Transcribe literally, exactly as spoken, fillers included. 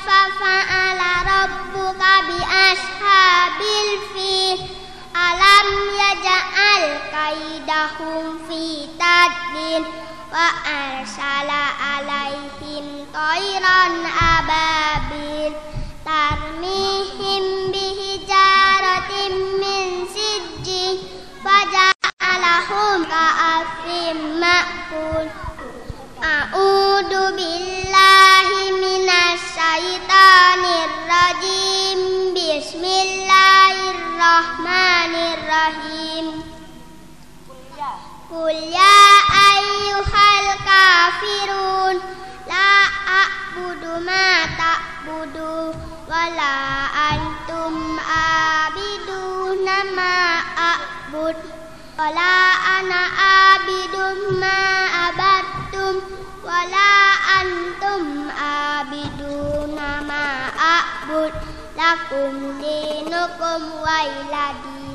kaifa fa'ala rabbuka bi ashabil fil alam yaj'al kaidahum fi tadlil wa arsala alaihim tayran ababil tarmihim bihijaratin min sijjin faja'alahum ka'asfin ma'kul. A'udzu billahi minasy syaithanir rajim. Bismillahirrahmanirrahim. Qul ya ayyuhal kafirun la a'budu ma ta'budu wa la antum abiduna ma a'bud wa la ana abidum ma abattum wa la antum abiduna ma a'bud lakum dinukum wailadi.